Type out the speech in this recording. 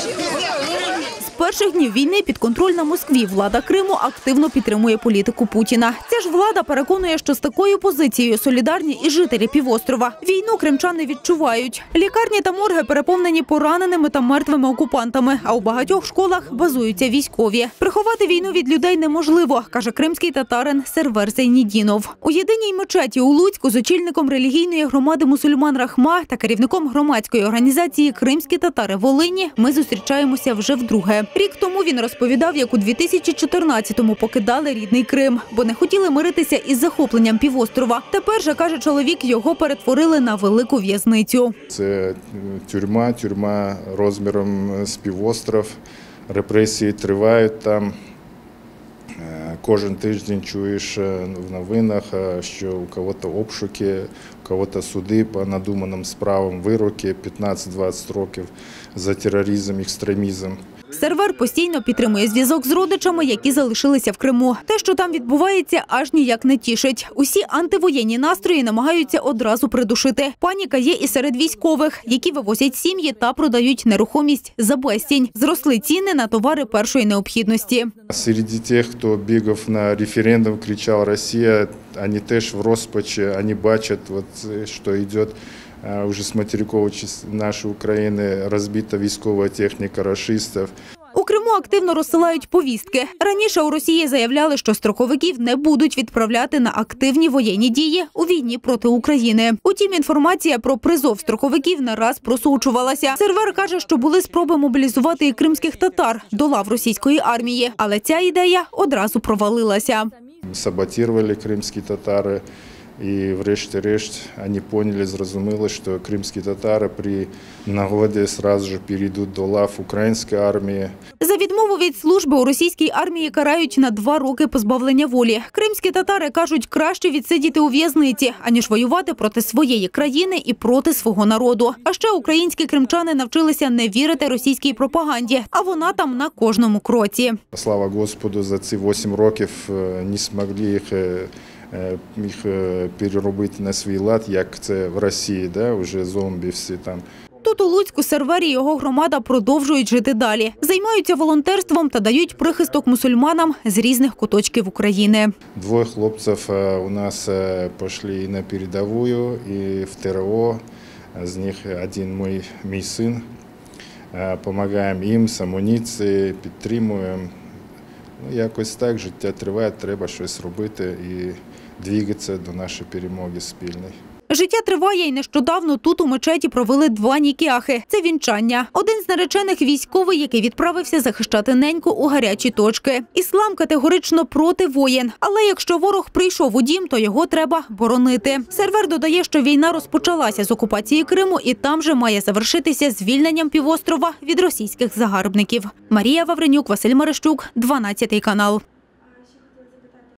З перших днів війни підконтрольна Москві влада Криму активно підтримує політику Путіна. Ця ж влада переконує, що з такою позицією солідарні і жителі півострова. Війну кримчани відчувають. Лікарні та морги переповнені пораненими та мертвими окупантами, а у багатьох школах базуються військові. Приховати війну від людей неможливо, каже кримський татарин Сервер Зайнідінов. У єдиній мечеті у Луцьку з очільником релігійної громади мусульман Рахма та керівником громадської організації «Кримські татари Волині» ми зустрічаємося вже вдруге. Рік тому він розповідав, як у 2014-му покидали рідний Крим, бо не хотіли миритися із захопленням півострова. Тепер же, каже чоловік, його перетворили на велику в'язницю. Це тюрма розміром з півостров. Репресії тривають там. Кожен тиждень чуєш в новинах, що у когось обшуки, у когось суди по надуманим справам, вироки 15-20 років за тероризм, екстремізм. Сервер постійно підтримує зв'язок з родичами, які залишилися в Криму. Те, що там відбувається, аж ніяк не тішить. Усі антивоєнні настрої намагаються одразу придушити. Паніка є і серед військових, які вивозять сім'ї та продають нерухомість за безцінь. Зросли ціни на товари першої необхідності. Серед тих, хто бігав на референдум, кричав «Росія», вони теж в розпачі, вони бачать, що йде уже з материкової нашої України розбита військова техніка рашистів. У Криму активно розсилають повістки. Раніше у Росії заявляли, що строковиків не будуть відправляти на активні воєнні дії у війні проти України. Утім, інформація про призов строковиків не раз просочувалася. Сервер каже, що були спроби мобілізувати і кримських татар до лав російської армії. Але ця ідея одразу провалилася. Саботували кримські татари. І врешті-решт вони зрозуміли, що кримські татари при нагоді одразу ж перейдуть до лав української армії. За відмову від служби у російській армії карають на 2 роки позбавлення волі. Кримські татари кажуть, краще відсидіти у в'язниці, аніж воювати проти своєї країни і проти свого народу. А ще українські кримчани навчилися не вірити російській пропаганді, а вона там на кожному кроці. Слава Господу, за ці 8 років не змогли їх переробити на свій лад, як це в Росії, вже зомбі всі там. Тут у Луцьку Сервер і його громада продовжують жити далі. Займаються волонтерством та дають прихисток мусульманам з різних куточків України. 2 хлопців у нас пішли на передову і в ТРО. З них один мій син. Допомагаємо їм з амуніцією, підтримуємо. Якось так життя триває, треба щось робити і двигатися до нашої перемоги спільної. Життя триває, і нещодавно тут у мечеті провели 2 нікяхи. Це вінчання. Один з наречених – військовий, який відправився захищати неньку у гарячі точки. Іслам категорично проти воєн. Але якщо ворог прийшов у дім, то його треба боронити. Сервер додає, що війна розпочалася з окупації Криму і там же має завершитися звільненням півострова від російських загарбників. Марія Вавренюк, Василь Марищук, 12 канал.